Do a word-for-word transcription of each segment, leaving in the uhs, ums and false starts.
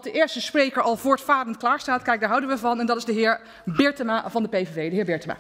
de eerste spreker al voortvarend klaar staat. Kijk, daar houden we van. En dat is de heer Beertema van de P V V. De heer Beertema.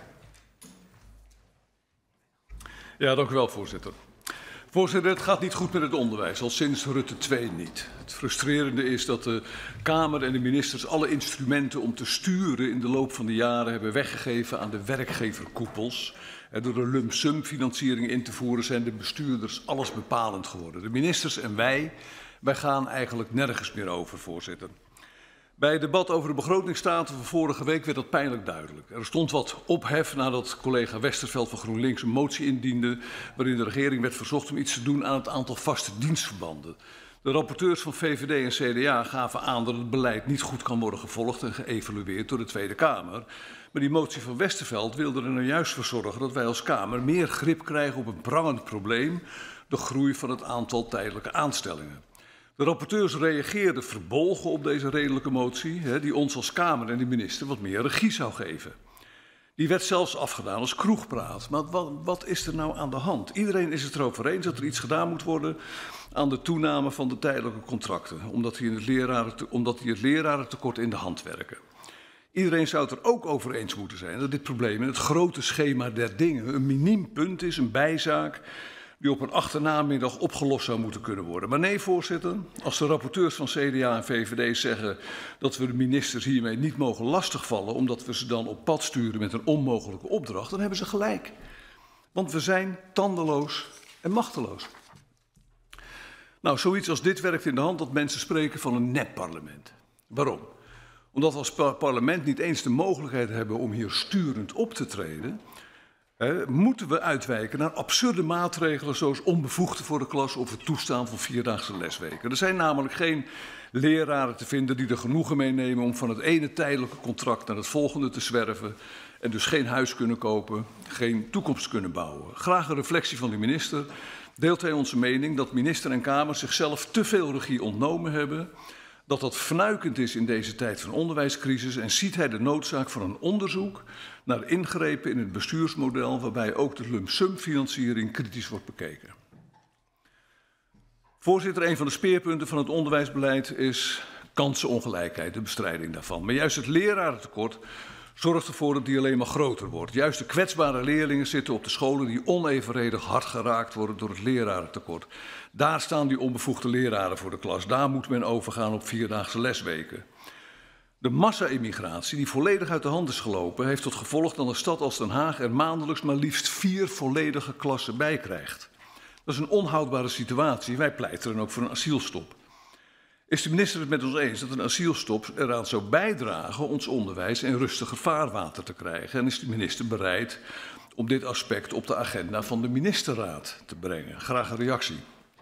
Ja, dank u wel, voorzitter. Voorzitter, het gaat niet goed met het onderwijs, al sinds Rutte twee niet. Het frustrerende is dat de Kamer en de ministers alle instrumenten om te sturen in de loop van de jaren hebben weggegeven aan de werkgeverkoepels. En door de lump sum financiering in te voeren zijn de bestuurders alles bepalend geworden. De ministers en wij, wij gaan eigenlijk nergens meer over, voorzitter. Bij het debat over de begrotingsstaten van vorige week werd dat pijnlijk duidelijk. Er stond wat ophef nadat collega Westerveld van GroenLinks een motie indiende waarin de regering werd verzocht om iets te doen aan het aantal vaste dienstverbanden. De rapporteurs van V V D en C D A gaven aan dat het beleid niet goed kan worden gevolgd en geëvalueerd door de Tweede Kamer. Maar die motie van Westerveld wilde er nou juist voor zorgen dat wij als Kamer meer grip krijgen op een prangend probleem, de groei van het aantal tijdelijke aanstellingen. De rapporteurs reageerden verbolgen op deze redelijke motie, hè, die ons als Kamer en de minister wat meer regie zou geven. Die werd zelfs afgedaan als kroegpraat. Maar wat, wat is er nou aan de hand? Iedereen is het erover eens dat er iets gedaan moet worden aan de toename van de tijdelijke contracten, omdat die, in het, leraren, omdat die het lerarentekort in de hand werken. Iedereen zou het er ook over eens moeten zijn dat dit probleem in het grote schema der dingen een miniem punt is, een bijzaak, die op een achternamiddag opgelost zou moeten kunnen worden. Maar nee, voorzitter, als de rapporteurs van C D A en V V D zeggen dat we de ministers hiermee niet mogen lastigvallen, omdat we ze dan op pad sturen met een onmogelijke opdracht, dan hebben ze gelijk. Want we zijn tandeloos en machteloos. Nou, zoiets als dit werkt in de hand dat mensen spreken van een nepparlement. Waarom? Omdat we als parlement niet eens de mogelijkheid hebben om hier sturend op te treden, He, moeten we uitwijken naar absurde maatregelen zoals onbevoegden voor de klas of het toestaan van vierdaagse lesweken. Er zijn namelijk geen leraren te vinden die er genoegen mee nemen om van het ene tijdelijke contract naar het volgende te zwerven en dus geen huis kunnen kopen, geen toekomst kunnen bouwen. Graag een reflectie van de minister. Deelt hij onze mening dat minister en Kamer zichzelf te veel regie ontnomen hebben, dat dat fnuikend is in deze tijd van onderwijscrisis en ziet hij de noodzaak van een onderzoek naar ingrepen in het bestuursmodel waarbij ook de lump sum financiering kritisch wordt bekeken. Voorzitter, een van de speerpunten van het onderwijsbeleid is kansenongelijkheid, de bestrijding daarvan. Maar juist het lerarentekort zorgt ervoor dat die alleen maar groter wordt. Juist de kwetsbare leerlingen zitten op de scholen die onevenredig hard geraakt worden door het lerarentekort. Daar staan die onbevoegde leraren voor de klas. Daar moet men overgaan op vierdaagse lesweken. De massa-immigratie, die volledig uit de hand is gelopen, heeft tot gevolg dat een stad als Den Haag er maandelijks maar liefst vier volledige klassen bij krijgt. Dat is een onhoudbare situatie. Wij pleiten ook voor een asielstop. Is de minister het met ons eens dat een asielstop eraan zou bijdragen ons onderwijs in rustiger vaarwater te krijgen? En is de minister bereid om dit aspect op de agenda van de ministerraad te brengen? Graag een reactie.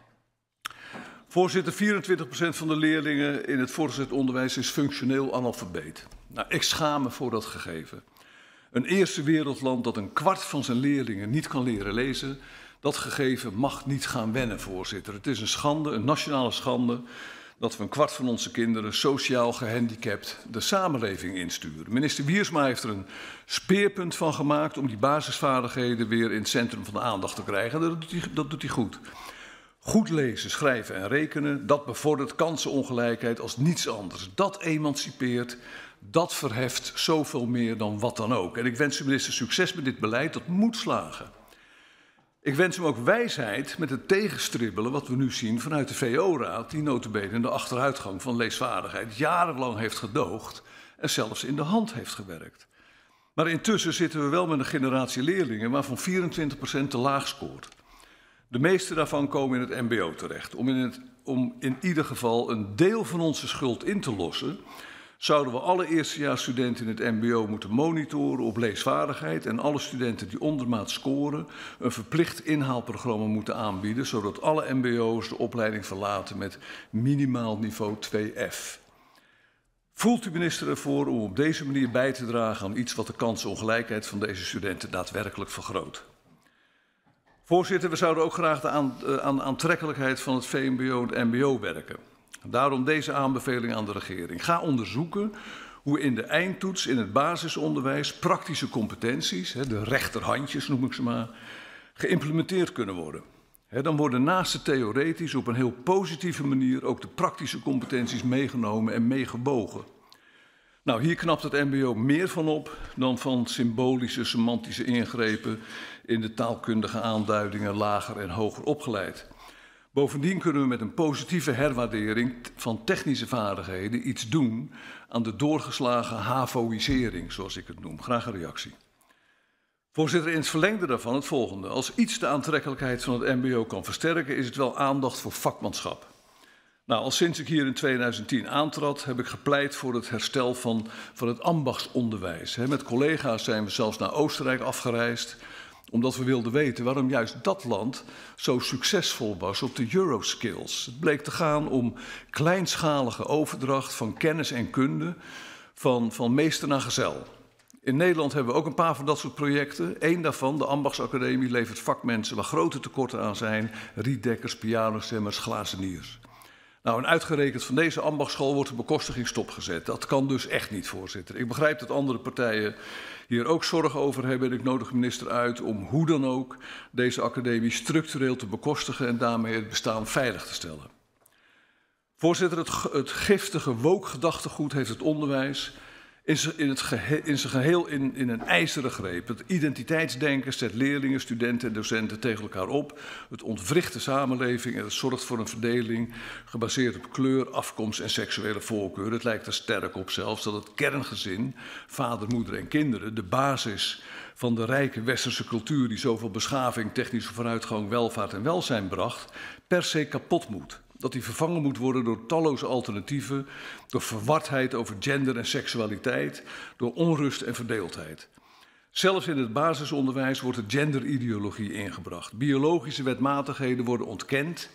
Voorzitter, vierentwintig procent van de leerlingen in het voortgezet onderwijs is functioneel analfabeet. Nou, ik schaam me voor dat gegeven. Een eerste wereldland dat een kwart van zijn leerlingen niet kan leren lezen, dat gegeven mag niet gaan wennen, voorzitter. Het is een schande, een nationale schande, dat we een kwart van onze kinderen sociaal gehandicapt de samenleving insturen. Minister Wiersma heeft er een speerpunt van gemaakt om die basisvaardigheden weer in het centrum van de aandacht te krijgen. Dat doet hij, dat doet hij goed. Goed lezen, schrijven en rekenen, dat bevordert kansenongelijkheid als niets anders. Dat emancipeert, dat verheft zoveel meer dan wat dan ook. En ik wens de minister succes met dit beleid, dat moet slagen. Ik wens hem ook wijsheid met het tegenstribbelen wat we nu zien vanuit de V O-raad, die nota bene in de achteruitgang van leesvaardigheid jarenlang heeft gedoogd en zelfs in de hand heeft gewerkt. Maar intussen zitten we wel met een generatie leerlingen waarvan vierentwintig procent te laag scoort. De meeste daarvan komen in het M B O terecht. Om in, het, om in ieder geval een deel van onze schuld in te lossen, zouden we alle eerstejaarsstudenten in het M B O moeten monitoren op leesvaardigheid en alle studenten die ondermaat scoren een verplicht inhaalprogramma moeten aanbieden, zodat alle M B O's de opleiding verlaten met minimaal niveau twee F. Voelt de minister ervoor om op deze manier bij te dragen aan iets wat de kansenongelijkheid van deze studenten daadwerkelijk vergroot? Voorzitter, we zouden ook graag de aan, uh, aan de aantrekkelijkheid van het V M B O en het M B O werken. Daarom deze aanbeveling aan de regering. Ga onderzoeken hoe in de eindtoets in het basisonderwijs praktische competenties, de rechterhandjes noem ik ze maar, geïmplementeerd kunnen worden. He, dan worden naast de theoretisch op een heel positieve manier ook de praktische competenties meegenomen en meegebogen. Nou, hier knapt het mbo meer van op dan van symbolische, semantische ingrepen in de taalkundige aanduidingen lager en hoger opgeleid. Bovendien kunnen we met een positieve herwaardering van technische vaardigheden iets doen aan de doorgeslagen havoïsering, zoals ik het noem. Graag een reactie. Voorzitter, in het verlengde daarvan het volgende. Als iets de aantrekkelijkheid van het mbo kan versterken, is het wel aandacht voor vakmanschap. Nou, al sinds ik hier in tweeduizend tien aantrad, heb ik gepleit voor het herstel van, van het ambachtsonderwijs. He, met collega's zijn we zelfs naar Oostenrijk afgereisd, omdat we wilden weten waarom juist dat land zo succesvol was op de Euroskills. Het bleek te gaan om kleinschalige overdracht van kennis en kunde van, van meester naar gezel. In Nederland hebben we ook een paar van dat soort projecten. Eén daarvan, de Ambachtsacademie, levert vakmensen waar grote tekorten aan zijn. Rietdekkers, pianostemmers, glazeniers. Nou, en uitgerekend van deze ambachtschool wordt de bekostiging stopgezet. Dat kan dus echt niet, voorzitter. Ik begrijp dat andere partijen hier ook zorgen over hebben. En ik nodig de minister uit om hoe dan ook deze academie structureel te bekostigen en daarmee het bestaan veilig te stellen. Voorzitter, het, het giftige woke-gedachtegoed heeft het onderwijs in zijn geheel, geheel in, in een ijzeren greep. Het identiteitsdenken zet leerlingen, studenten en docenten tegen elkaar op. Het ontwricht de samenleving en het zorgt voor een verdeling gebaseerd op kleur, afkomst en seksuele voorkeur. Het lijkt er sterk op zelfs dat het kerngezin, vader, moeder en kinderen, de basis van de rijke westerse cultuur die zoveel beschaving, technische vooruitgang, welvaart en welzijn bracht, per se kapot moet. Dat die vervangen moet worden door talloze alternatieven, door verwardheid over gender en seksualiteit, door onrust en verdeeldheid. Zelfs in het basisonderwijs wordt de genderideologie ingebracht. Biologische wetmatigheden worden ontkend.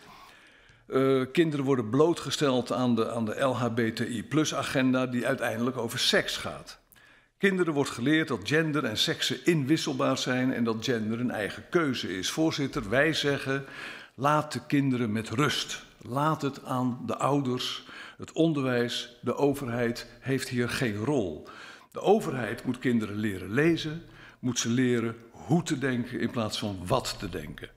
Uh, kinderen worden blootgesteld aan de, aan de L H B T I plus agenda die uiteindelijk over seks gaat. Kinderen wordt geleerd dat gender en seksen inwisselbaar zijn en dat gender een eigen keuze is. Voorzitter, wij zeggen, laat de kinderen met rust. Laat het aan de ouders, het onderwijs, de overheid heeft hier geen rol. De overheid moet kinderen leren lezen, moet ze leren hoe te denken in plaats van wat te denken.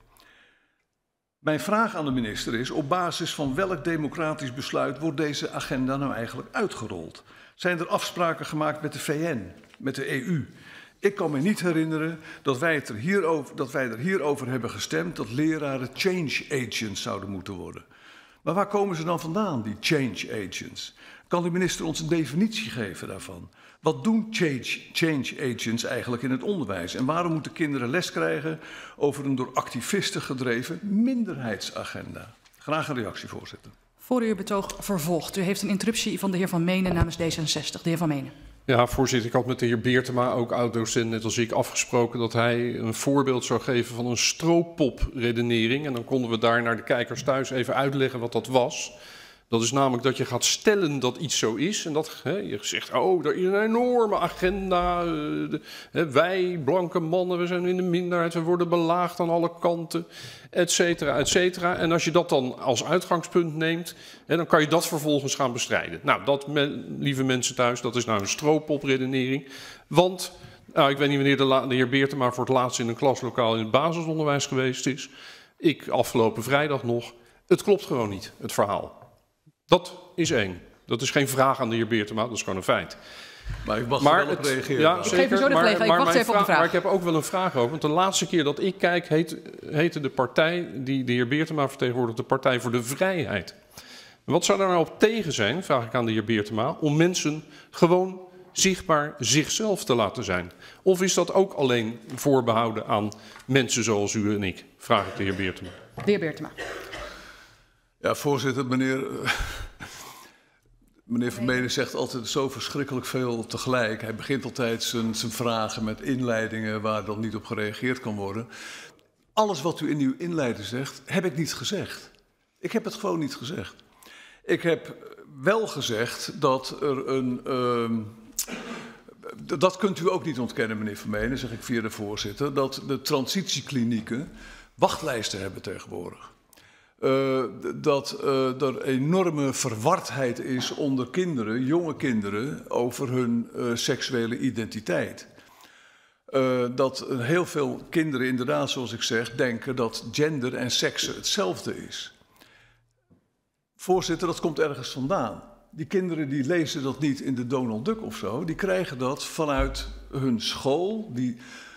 Mijn vraag aan de minister is, op basis van welk democratisch besluit wordt deze agenda nou eigenlijk uitgerold? Zijn er afspraken gemaakt met de V N, met de E U? Ik kan me niet herinneren dat wij, het er hierover, dat wij er hierover hebben gestemd dat leraren change agents zouden moeten worden. Maar waar komen ze dan vandaan, die change agents? Kan de minister ons een definitie geven daarvan? Wat doen change, change agents eigenlijk in het onderwijs? En waarom moeten kinderen les krijgen over een door activisten gedreven minderheidsagenda? Graag een reactie, voorzitter. Voor u uw betoog vervolgt. U heeft een interruptie van de heer Van Menen namens D zesenzestig. De heer Van Menen. Ja, voorzitter, ik had met de heer Beertema, ook oud-docent net als ik, afgesproken dat hij een voorbeeld zou geven van een stroopop-redenering. En dan konden we daar naar de kijkers thuis even uitleggen wat dat was. Dat is namelijk dat je gaat stellen dat iets zo is. En dat hè, je zegt, oh, er is een enorme agenda. Uh, de, hè, wij, blanke mannen, we zijn in de minderheid. We worden belaagd aan alle kanten, et cetera, et cetera. En als je dat dan als uitgangspunt neemt, hè, dan kan je dat vervolgens gaan bestrijden. Nou, dat, me, lieve mensen thuis, dat is nou een stroopop-redenering. Want, nou, ik weet niet wanneer de, la, de heer Beertema voor het laatst in een klaslokaal in het basisonderwijs geweest is. Ik afgelopen vrijdag nog. Het klopt gewoon niet, het verhaal. Dat is één. Dat is geen vraag aan de heer Beertema, dat is gewoon een feit. Maar ik mag maar er wel op reageren. Ja, ik zeker, geef u zo de maar, gelegenheid. Ik wacht even vraag, op de vraag. Maar ik heb ook wel een vraag over. Want de laatste keer dat ik kijk, heet, heette de partij die de heer Beertema vertegenwoordigt de Partij voor de Vrijheid. Wat zou daar nou op tegen zijn, vraag ik aan de heer Beertema, om mensen gewoon zichtbaar zichzelf te laten zijn? Of is dat ook alleen voorbehouden aan mensen zoals u en ik? Vraag ik de heer Beertema. De heer Beertema. Ja, voorzitter, meneer, meneer Van Menen zegt altijd zo verschrikkelijk veel tegelijk. Hij begint altijd zijn, zijn vragen met inleidingen waar dan niet op gereageerd kan worden. Alles wat u in uw inleiding zegt, heb ik niet gezegd. Ik heb het gewoon niet gezegd. Ik heb wel gezegd dat er een... Uh, dat kunt u ook niet ontkennen, meneer Van Menen, zeg ik via de voorzitter, dat de transitieklinieken wachtlijsten hebben tegenwoordig. Uh, dat uh, er enorme verwardheid is onder kinderen, jonge kinderen, over hun uh, seksuele identiteit. uh, dat heel veel kinderen inderdaad, zoals ik zeg, denken dat gender en seksen hetzelfde is. Voorzitter, dat komt ergens vandaan. Die kinderen die lezen dat niet in de Donald Duck of zo. Die krijgen dat vanuit hun school, die,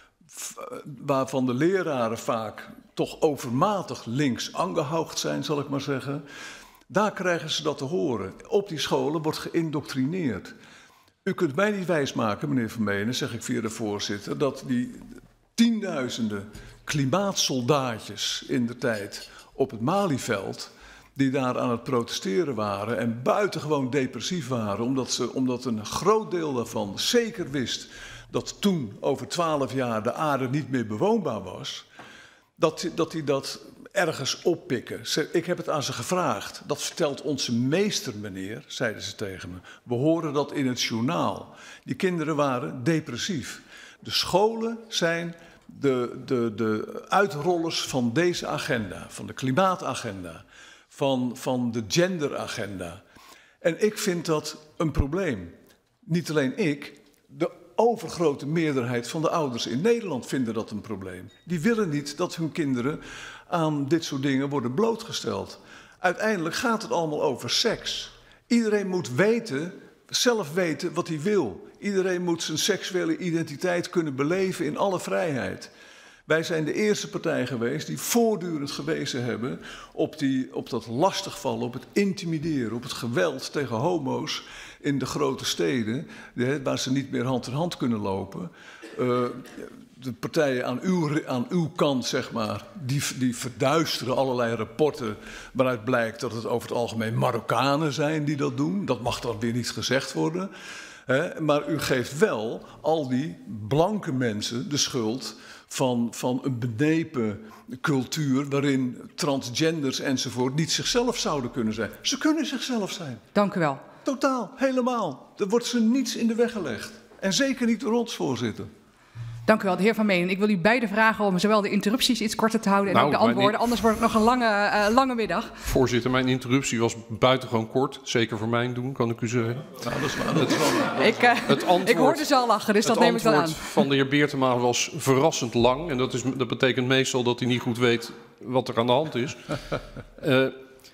waarvan de leraren vaak toch overmatig links angehaucht zijn, zal ik maar zeggen. Daar krijgen ze dat te horen. Op die scholen wordt geïndoctrineerd. U kunt mij niet wijsmaken, meneer Vermenen, zeg ik via de voorzitter, dat die tienduizenden klimaatsoldaatjes in de tijd op het Malieveld, die daar aan het protesteren waren en buitengewoon depressief waren, omdat, ze, omdat een groot deel daarvan zeker wist dat toen over twaalf jaar de aarde niet meer bewoonbaar was, dat, dat die dat ergens oppikken. Ik heb het aan ze gevraagd. Dat vertelt onze meester, meneer, zeiden ze tegen me. We horen dat in het journaal. Die kinderen waren depressief. De scholen zijn de, de, de uitrollers van deze agenda, van de klimaatagenda, van, van de genderagenda. En ik vind dat een probleem. Niet alleen ik, de overgrote meerderheid van de ouders in Nederland vinden dat een probleem. Die willen niet dat hun kinderen aan dit soort dingen worden blootgesteld. Uiteindelijk gaat het allemaal over seks. Iedereen moet weten, zelf weten wat hij wil. Iedereen moet zijn seksuele identiteit kunnen beleven in alle vrijheid. Wij zijn de eerste partij geweest die voortdurend gewezen hebben op, die, op dat lastigvallen, op het intimideren, op het geweld tegen homo's in de grote steden, waar ze niet meer hand in hand kunnen lopen. Uh, de partijen aan uw, aan uw kant, zeg maar, die, die verduisteren allerlei rapporten waaruit blijkt dat het over het algemeen Marokkanen zijn die dat doen. Dat mag dan weer niet gezegd worden. Hè? Maar u geeft wel al die blanke mensen de schuld van, van een benepen cultuur waarin transgenders enzovoort niet zichzelf zouden kunnen zijn. Ze kunnen zichzelf zijn. Dank u wel. Totaal, helemaal. Er wordt ze niets in de weg gelegd. En zeker niet door ons, voorzitter. Dank u wel, de heer Van Menen. Ik wil u beide vragen om zowel de interrupties iets korter te houden en nou, ook de antwoorden. Anders wordt het nog een lange, uh, lange middag. Voorzitter, mijn interruptie was buitengewoon kort. Zeker voor mijn doen, kan ik u zeggen. Nou, dat is waar. Dat is wel... ik, uh, het antwoord, ik hoorde ze al lachen, dus dat neem ik wel aan. Het antwoord van de heer Beertema was verrassend lang. En dat, is, dat betekent meestal dat hij niet goed weet wat er aan de hand is. Uh,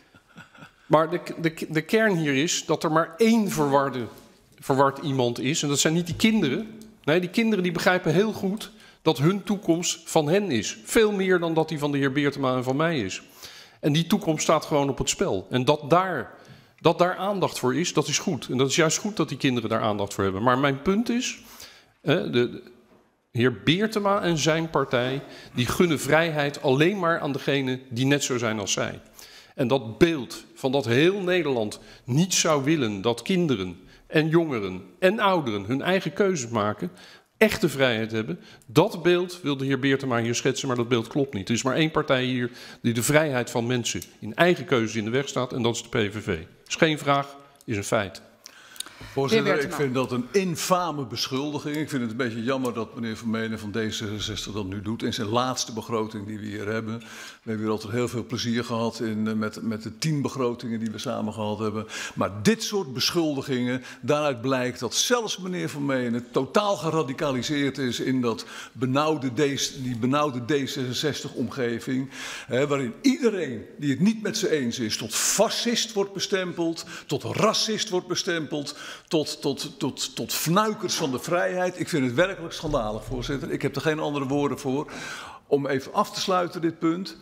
maar de, de, de kern hier is dat er maar één verwarde, verward iemand is. En dat zijn niet die kinderen. Nee, die kinderen die begrijpen heel goed dat hun toekomst van hen is. Veel meer dan dat die van de heer Beertema en van mij is. En die toekomst staat gewoon op het spel. En dat daar, dat daar aandacht voor is, dat is goed. En dat is juist goed dat die kinderen daar aandacht voor hebben. Maar mijn punt is, de, de heer Beertema en zijn partij, die gunnen vrijheid alleen maar aan degenen die net zo zijn als zij. En dat beeld van dat heel Nederland niet zou willen dat kinderen en jongeren en ouderen hun eigen keuzes maken, echte vrijheid hebben, dat beeld wil de heer Beertema hier schetsen, maar dat beeld klopt niet. Er is maar één partij hier die de vrijheid van mensen in eigen keuzes in de weg staat en dat is de P V V. Is geen vraag, is een feit. Voorzitter, ik vind dat een infame beschuldiging. Ik vind het een beetje jammer dat meneer Vermenen van D zesenzestig dat nu doet in zijn laatste begroting die we hier hebben. We hebben hier altijd heel veel plezier gehad in, met, met de tien begrotingen die we samen gehad hebben. Maar dit soort beschuldigingen, daaruit blijkt dat zelfs meneer Vermenen totaal geradicaliseerd is in dat benauwde D, die benauwde D zesenzestig-omgeving. Hè, waarin iedereen die het niet met ze eens is tot fascist wordt bestempeld, tot racist wordt bestempeld, Tot, tot, tot, tot fnuikers van de vrijheid. Ik vind het werkelijk schandalig, voorzitter. Ik heb er geen andere woorden voor. Om even af te sluiten dit punt.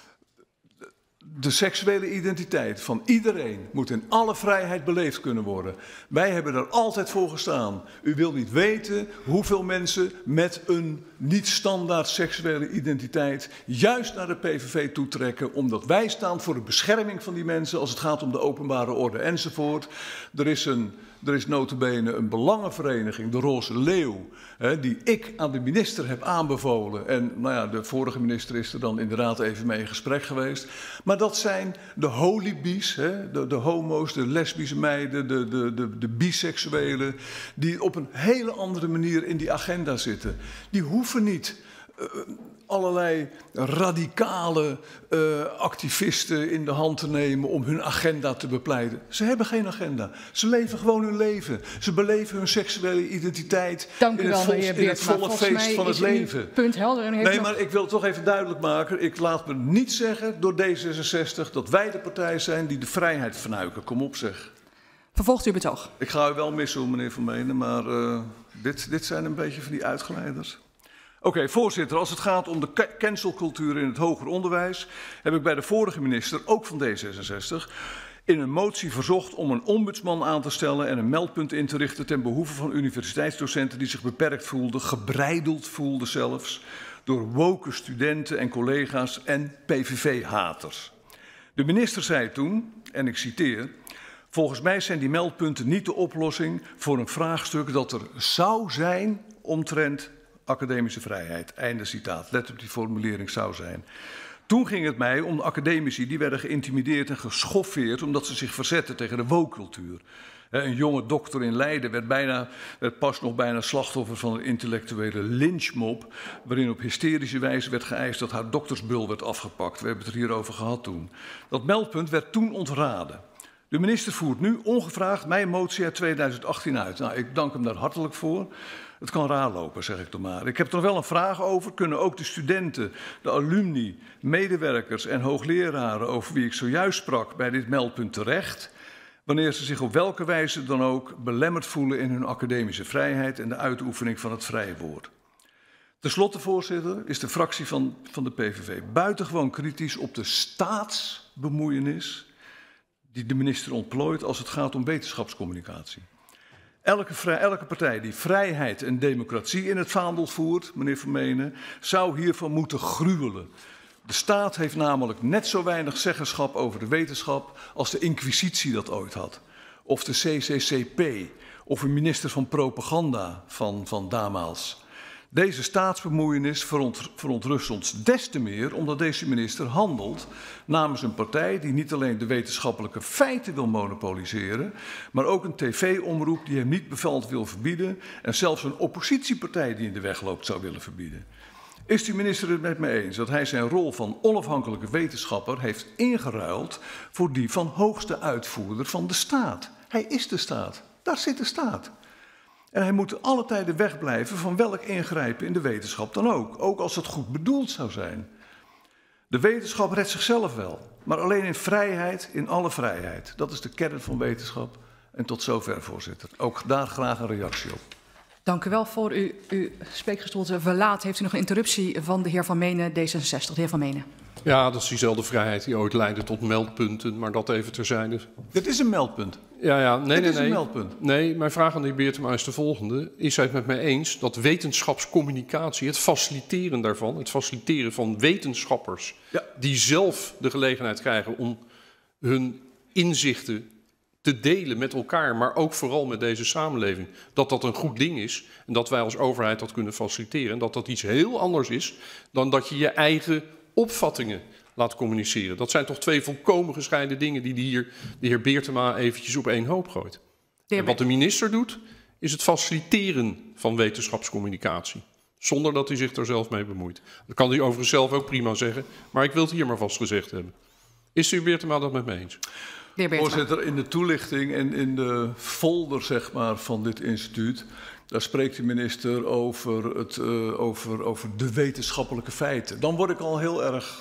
De seksuele identiteit van iedereen moet in alle vrijheid beleefd kunnen worden. Wij hebben er altijd voor gestaan. U wilt niet weten hoeveel mensen met een niet-standaard seksuele identiteit juist naar de P V V toetrekken, omdat wij staan voor de bescherming van die mensen als het gaat om de openbare orde enzovoort. Er is een... Er is nota bene een belangenvereniging, de Roze Leeuw, hè, die ik aan de minister heb aanbevolen. En nou ja, de vorige minister is er dan inderdaad even mee in gesprek geweest. Maar dat zijn de holibies, hè, de, de homo's, de lesbische meiden, de, de, de, de biseksuelen, die op een hele andere manier in die agenda zitten. Die hoeven niet uh, allerlei radicale uh, activisten in de hand te nemen om hun agenda te bepleiten. Ze hebben geen agenda. Ze leven gewoon hun leven. Ze beleven hun seksuele identiteit Dank in, wel, het, vol, in het volle feest van het leven. Punt helder. En heeft nee, nog... maar ik wil het toch even duidelijk maken. Ik laat me niet zeggen door D zesenzestig dat wij de partij zijn die de vrijheid vernuiken. Kom op zeg. Vervolgt u betoog. Ik ga u wel missen, meneer Van Menen, maar uh, dit, dit zijn een beetje van die uitgeleiders. Oké, okay, voorzitter, als het gaat om de cancelcultuur in het hoger onderwijs, heb ik bij de vorige minister, ook van D zesenzestig, in een motie verzocht om een ombudsman aan te stellen en een meldpunt in te richten ten behoeve van universiteitsdocenten die zich beperkt voelden, gebreideld voelden zelfs, door woke studenten en collega's en P V V-haters. De minister zei toen, en ik citeer, volgens mij zijn die meldpunten niet de oplossing voor een vraagstuk dat er zou zijn omtrent academische vrijheid. Einde citaat. Let op die formulering zou zijn. Toen ging het mij om de academici die werden geïntimideerd en geschoffeerd omdat ze zich verzetten tegen de woke-cultuur. Een jonge dokter in Leiden werd, bijna, werd pas nog bijna slachtoffer van een intellectuele lynchmob, waarin op hysterische wijze werd geëist dat haar doktersbul werd afgepakt. We hebben het er hierover gehad toen. Dat meldpunt werd toen ontraden. De minister voert nu ongevraagd mijn motie uit tweeduizend achttien uit. Nou, ik dank hem daar hartelijk voor. Het kan raar lopen, zeg ik toch maar. Ik heb er nog wel een vraag over. Kunnen ook de studenten, de alumni, medewerkers en hoogleraren over wie ik zojuist sprak bij dit meldpunt terecht, wanneer ze zich op welke wijze dan ook belemmerd voelen in hun academische vrijheid en de uitoefening van het vrije woord? Ten slotte, voorzitter, is de fractie van, van de P V V buitengewoon kritisch op de staatsbemoeienis die de minister ontplooit als het gaat om wetenschapscommunicatie. Elke, vrij, elke partij die vrijheid en democratie in het vaandel voert, meneer Vermenen, zou hiervan moeten gruwelen. De staat heeft namelijk net zo weinig zeggenschap over de wetenschap als de Inquisitie dat ooit had. Of de C C C P, of een minister van propaganda van, van damaals. Deze staatsbemoeienis veront, verontrust ons des te meer omdat deze minister handelt namens een partij die niet alleen de wetenschappelijke feiten wil monopoliseren, maar ook een tv-omroep die hem niet bepaald wil verbieden en zelfs een oppositiepartij die in de weg loopt zou willen verbieden. Is de minister het met me eens dat hij zijn rol van onafhankelijke wetenschapper heeft ingeruild voor die van hoogste uitvoerder van de staat? Hij is de staat. Daar zit de staat. En hij moet alle tijden wegblijven van welk ingrijpen in de wetenschap dan ook. Ook als het goed bedoeld zou zijn. De wetenschap redt zichzelf wel. Maar alleen in vrijheid, in alle vrijheid. Dat is de kern van wetenschap. En tot zover, voorzitter. Ook daar graag een reactie op. Dank u wel. Voor u uw spreekgestoelte verlaat heeft u nog een interruptie van de heer Van Menen, D zesenzestig. De heer Van Menen. Ja, dat is diezelfde vrijheid die ooit leidde tot meldpunten, maar dat even terzijde. Dit is een meldpunt. Ja, ja, nee, Dit nee, is nee. een meldpunt. Nee, mijn vraag aan de heer Beertema is de volgende. Is hij het met mij eens dat wetenschapscommunicatie, het faciliteren daarvan, het faciliteren van wetenschappers, ja, die zelf de gelegenheid krijgen om hun inzichten te delen met elkaar, maar ook vooral met deze samenleving, dat dat een goed ding is en dat wij als overheid dat kunnen faciliteren en dat dat iets heel anders is dan dat je je eigen opvattingen laat communiceren. Dat zijn toch twee volkomen gescheiden dingen die de, hier, de heer Beertema eventjes op één hoop gooit. En wat de minister doet, is het faciliteren van wetenschapscommunicatie. Zonder dat hij zich daar zelf mee bemoeit. Dat kan hij overigens zelf ook prima zeggen, maar ik wil het hier maar vast gezegd hebben. Is de heer Beertema dat met me eens? Voorzitter, in de toelichting en in de folder zeg maar, van dit instituut, daar spreekt de minister over, het, uh, over, over de wetenschappelijke feiten. Dan word ik al heel erg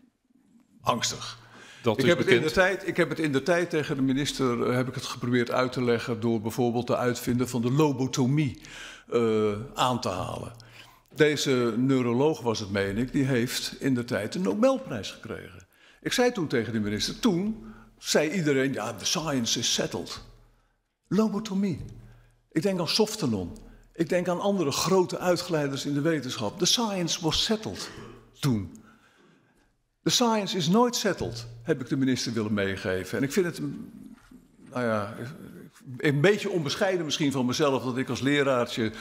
angstig. Dat ik, is heb het in de bekend. tijd, ik heb het in de tijd tegen de minister uh, heb ik het geprobeerd uit te leggen door bijvoorbeeld de uitvinder van de lobotomie uh, aan te halen. Deze neuroloog was het, meen ik, die heeft in de tijd een Nobelprijs gekregen. Ik zei toen tegen de minister, toen zei iedereen, ja, the science is settled. Lobotomie. Ik denk aan Softenon. Ik denk aan andere grote uitgeleiders in de wetenschap. The science was settled toen. The science is nooit settled, heb ik de minister willen meegeven. En ik vind het, nou ja, een beetje onbescheiden misschien van mezelf dat ik als leraartje uh,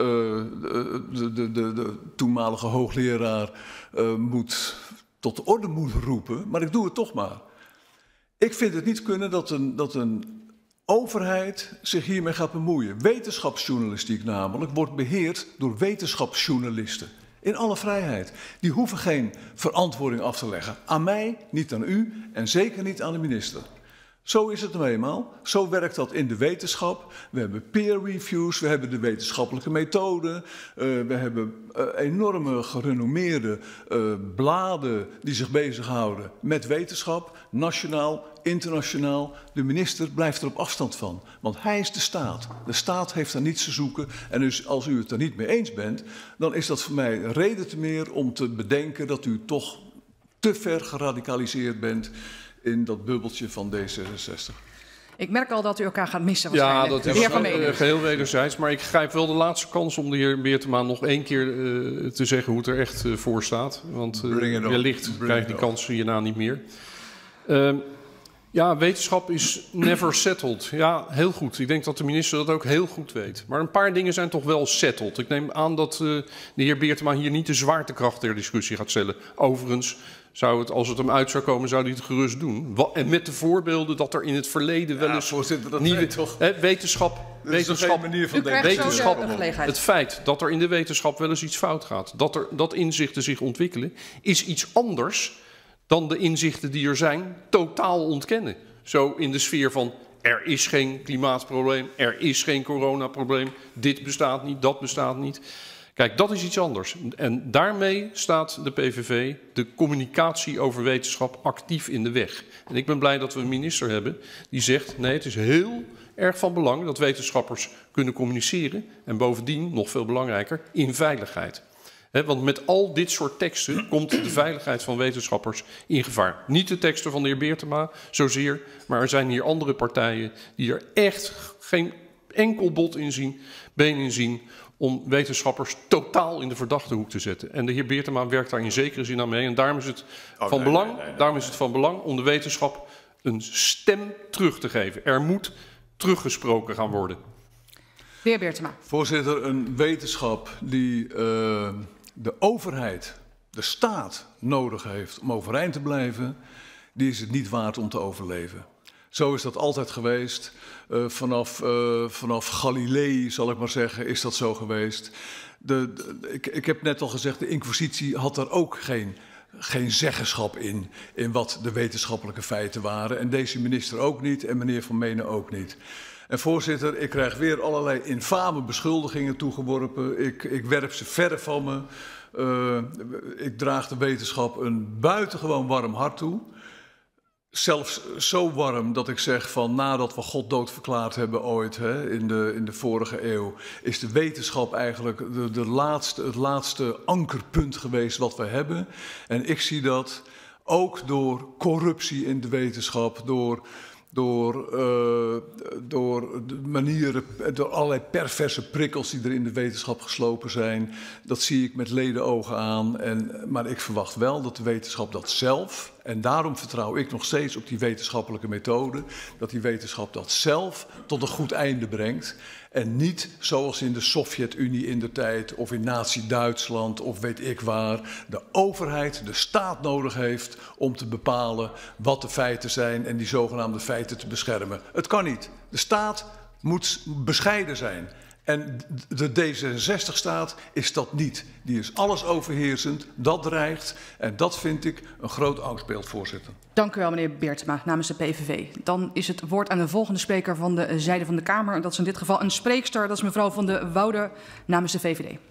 de, de, de, de, de toenmalige hoogleraar uh, moet, tot de orde moet roepen. Maar ik doe het toch maar. Ik vind het niet kunnen dat een, dat een overheid zich hiermee gaat bemoeien. Wetenschapsjournalistiek namelijk wordt beheerd door wetenschapsjournalisten. In alle vrijheid. Die hoeven geen verantwoording af te leggen. Aan mij, niet aan u en zeker niet aan de minister. Zo is het nou eenmaal. Zo werkt dat in de wetenschap. We hebben peer reviews, we hebben de wetenschappelijke methode. Uh, we hebben uh, enorme gerenommeerde uh, bladen die zich bezighouden met wetenschap. Nationaal, internationaal. De minister blijft er op afstand van. Want hij is de staat. De staat heeft daar niets te zoeken. En dus als u het er niet mee eens bent, dan is dat voor mij reden te meer om te bedenken dat u toch te ver geradicaliseerd bent in dat bubbeltje van D zesenzestig. Ik merk al dat u elkaar gaat missen. Ja, dat is uh, geheel wederzijds. Maar ik grijp wel de laatste kans om de heer Beertema nog één keer uh, te zeggen hoe het er echt uh, voor staat. Want uh, wellicht krijg je die kans hierna niet meer. Uh, ja, wetenschap is never settled. Ja, heel goed. Ik denk dat de minister dat ook heel goed weet. Maar een paar dingen zijn toch wel settled. Ik neem aan dat uh, de heer Beertema hier niet de zwaartekracht der discussie gaat stellen. Overigens zou het, als het hem uit zou komen, zou hij het gerust doen. En met de voorbeelden dat er in het verleden wel eens... Ja, voorzitter, dat nieuwe, toch... Hè, wetenschap... wetenschap, manier van wetenschap het feit dat er in de wetenschap wel eens iets fout gaat, dat, er, dat inzichten zich ontwikkelen, is iets anders dan de inzichten die er zijn totaal ontkennen. Zo in de sfeer van er is geen klimaatprobleem, er is geen coronaprobleem, dit bestaat niet, dat bestaat niet. Kijk, dat is iets anders. En daarmee staat de P V V de communicatie over wetenschap actief in de weg. En ik ben blij dat we een minister hebben die zegt, nee, het is heel erg van belang dat wetenschappers kunnen communiceren. En bovendien, nog veel belangrijker, in veiligheid. He, want met al dit soort teksten komt de veiligheid van wetenschappers in gevaar. Niet de teksten van de heer Beertema zozeer, maar er zijn hier andere partijen die er echt geen enkel bot in zien, been in zien, om wetenschappers totaal in de verdachte hoek te zetten. En de heer Beertema werkt daar in zekere zin aan mee. En daarom is het, oh, van, nee, belang, nee, nee, nee, daarom is het van belang om de wetenschap een stem terug te geven. Er moet teruggesproken gaan worden. De heer Beertema. Voorzitter, een wetenschap die uh, de overheid, de staat, nodig heeft om overeind te blijven, die is het niet waard om te overleven. Zo is dat altijd geweest. Uh, vanaf, uh, vanaf Galilei, zal ik maar zeggen, is dat zo geweest. De, de, ik, ik heb net al gezegd, de Inquisitie had er ook geen, geen zeggenschap in, in wat de wetenschappelijke feiten waren. En deze minister ook niet en meneer Van Menen ook niet. En voorzitter, ik krijg weer allerlei infame beschuldigingen toegeworpen. Ik, ik werp ze verre van me. Uh, ik draag de wetenschap een buitengewoon warm hart toe. Zelfs zo warm dat ik zeg van nadat we God dood verklaard hebben ooit hè, in, de, in de vorige eeuw, is de wetenschap eigenlijk de, de laatste, het laatste ankerpunt geweest wat we hebben. En ik zie dat ook door corruptie in de wetenschap, door, door, uh, door de manieren, door allerlei perverse prikkels die er in de wetenschap geslopen zijn. Dat zie ik met ledenogen aan. En, maar ik verwacht wel dat de wetenschap dat zelf, en daarom vertrouw ik nog steeds op die wetenschappelijke methode, dat die wetenschap dat zelf tot een goed einde brengt. En niet zoals in de Sovjet-Unie in de tijd, of in Nazi-Duitsland, of weet ik waar, de overheid, de staat nodig heeft om te bepalen wat de feiten zijn en die zogenaamde feiten te beschermen. Het kan niet. De staat moet bescheiden zijn. En de D zesenzestig-staat is dat niet. Die is alles overheersend, dat dreigt. En dat vind ik een groot angstbeeld, voorzitter. Dank u wel, meneer Beertema, namens de P V V. Dan is het woord aan de volgende spreker van de zijde van de Kamer. Dat is in dit geval een spreekster, dat is mevrouw Van de Woude namens de V V D.